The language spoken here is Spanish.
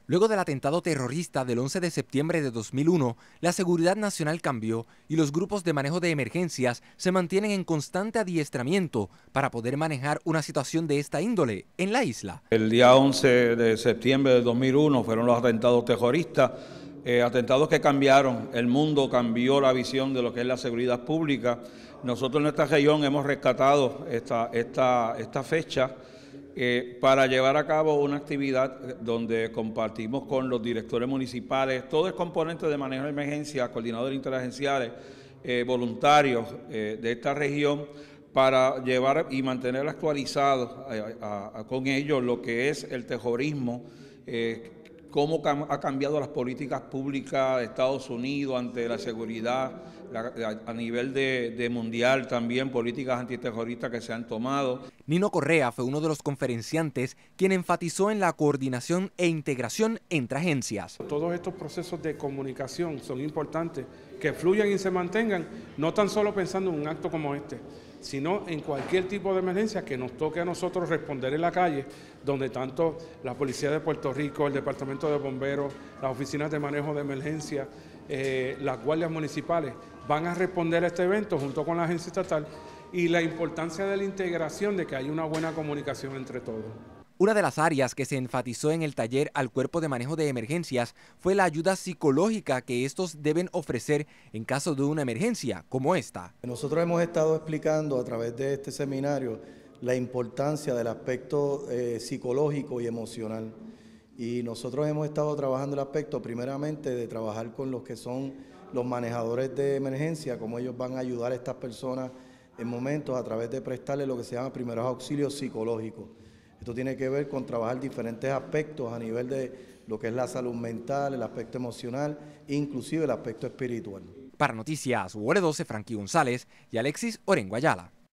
Luego del atentado terrorista del 11 de septiembre de 2001, la seguridad nacional cambió y los grupos de manejo de emergencias se mantienen en constante adiestramiento para poder manejar una situación de esta índole en la isla. El día 11 de septiembre de 2001 fueron los atentados terroristas, atentados que cambiaron el mundo, cambió la visión de lo que es la seguridad pública. Nosotros en nuestra región hemos rescatado esta fecha para llevar a cabo una actividad donde compartimos con los directores municipales, todo el componente de manejo de emergencia, coordinadores interagenciales, voluntarios de esta región, para llevar y mantener actualizado con ellos lo que es el terrorismo, cómo ha cambiado las políticas públicas de Estados Unidos ante la seguridad, a nivel de mundial también, políticas antiterroristas que se han tomado. Nino Correa fue uno de los conferenciantes quien enfatizó en la coordinación e integración entre agencias. Todos estos procesos de comunicación son importantes, que fluyan y se mantengan, no tan solo pensando en un acto como este, sino en cualquier tipo de emergencia que nos toque a nosotros responder en la calle, donde tanto la Policía de Puerto Rico, el Departamento de Bomberos, las oficinas de manejo de emergencia, las guardias municipales van a responder a este evento junto con la agencia estatal, y la importancia de la integración, de que haya una buena comunicación entre todos. Una de las áreas que se enfatizó en el taller al Cuerpo de Manejo de Emergencias fue la ayuda psicológica que estos deben ofrecer en caso de una emergencia como esta. Nosotros hemos estado explicando a través de este seminario la importancia del aspecto psicológico y emocional. Y nosotros hemos estado trabajando el aspecto primeramente de trabajar con los que son los manejadores de emergencia, cómo ellos van a ayudar a estas personas en momentos a través de prestarles lo que se llama primeros auxilios psicológicos. Esto tiene que ver con trabajar diferentes aspectos a nivel de lo que es la salud mental, el aspecto emocional e inclusive el aspecto espiritual. Para Noticias UR12, Frankie González y Alexis Orengo Ayala.